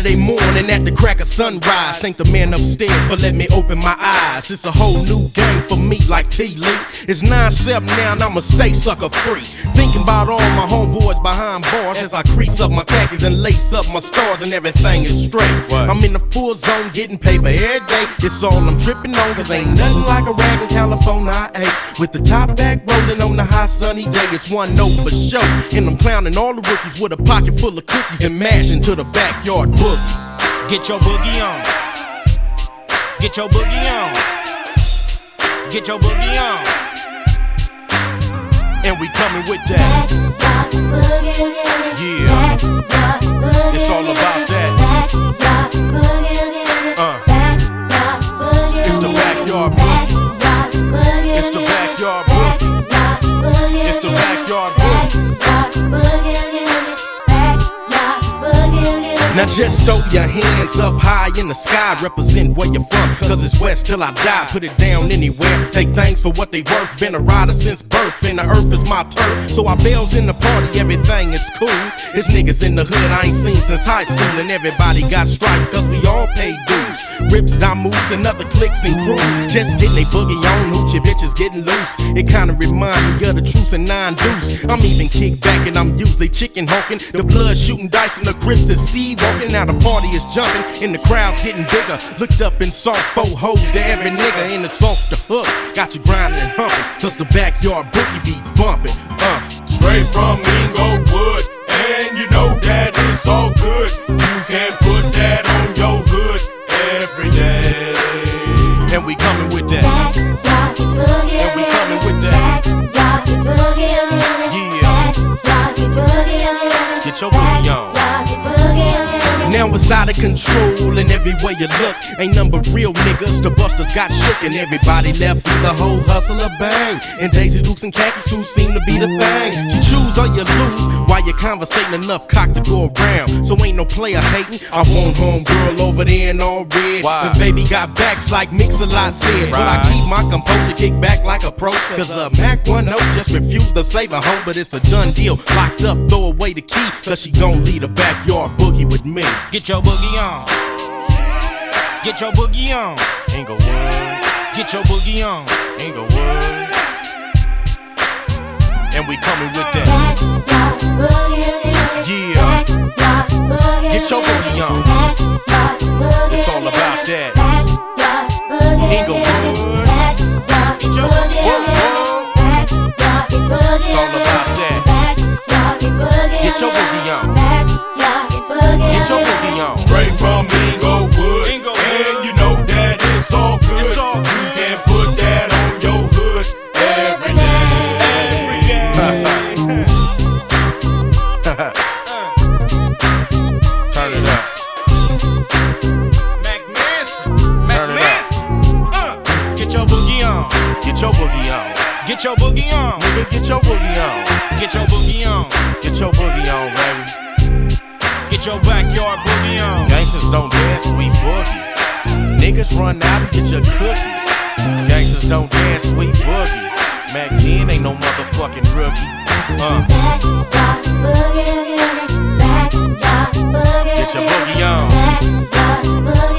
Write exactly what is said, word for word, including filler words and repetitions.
Saturday morning at the crack of sunrise. Thank the man upstairs for letting me open my eyes. It's a whole new game for me like T-Lee. It's nine seven now and I'ma stay sucker free. Thinking about all my homeboys behind bars as I crease up my khakis and lace up my stars and everything is straight. What? I'm in the full zone getting paper every day. It's all I'm tripping on, cause ain't nothing like a rag in California I ate. With the top back rolling on the hot sunny day, it's one note for sure. And I'm clowning all the rookies with a pocket full of cookies and mashing to the backyard boogie. Get your boogie on. Get your boogie on. Get your boogie on. And we coming with that. Yeah, it's all about that. Uh, it's the backyard boogie. It's the backyard boogie. It's the backyard boogie. Now just throw your hands up high in the sky, represent where you're from, cause it's west till I die. Put it down anywhere, take things for what they worth. Been a rider since birth, and the earth is my turf. So I bells in the party, everything is cool. It's niggas in the hood I ain't seen since high school, and everybody got stripes cause we all pay dues. Rips, dime moves, and other clicks and crews. Just getting they boogie on, hoochie bitches getting loose. It kinda remind me of the truce and nine deuce. I'm even kicked back and I'm usually chicken honking. The blood shooting dice and the crips to see walking. Now the party is jumping and the crowd's getting bigger. Looked up and saw four hoes to every nigga in the soft the hook. Got you grinding and humping, cause the backyard boogie be bumping. Uh. Straight from Inglewood, and you know that it's all good. You can put that on your hood every day. And we coming with that. And we coming with that. Yeah. Get your boogie on. Now it's out of control, and every way you look ain't none but real niggas. The busters got shook and everybody left with the whole hustle of bang. And Daisy Dukes and khakis who seem to be the thing. You choose or you lose while you're conversating enough cock to go around. So ain't no player hating. I want homegirl over there in all red. Why? Cause baby got backs like Mix-a-Lot said. Right. But I keep my composure, kick back like a pro. Cause uh, Mack one oh just refused to save a hoe, but it's a done deal. Locked up, throw away the key, cause she gon' lead a backyard boogie with me. Get your boogie on. Get your boogie on. Inglewood. Get your boogie on. Inglewood. And we coming with that. Yeah. Get your boogie on. It's all about that. Inglewood. Get your boogie on. It's all about that. Get your boogie on. Get your boogie on. Straight from Inglewood, and you know that it's all good. It's all good. You can put that on your hood every day. Every day. Turn it up. Mack Turn it up. uh, Get your boogie on. Get your boogie on. Get your boogie on. Nigga, get your boogie on. Get your boogie on. Get your boogie on, baby. Get your backyard boogie on. Gangsters don't dance, we boogie. Niggas run out and get your cookies. Gangsters don't dance, we boogie. Mack ten ain't no motherfucking rookie. Uh. Get your boogie on.